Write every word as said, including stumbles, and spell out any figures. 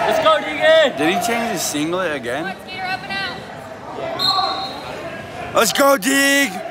Let's go, Deegan! Did he change his singlet again? Come on, Skeeter, up and out. Let's go, Deeg!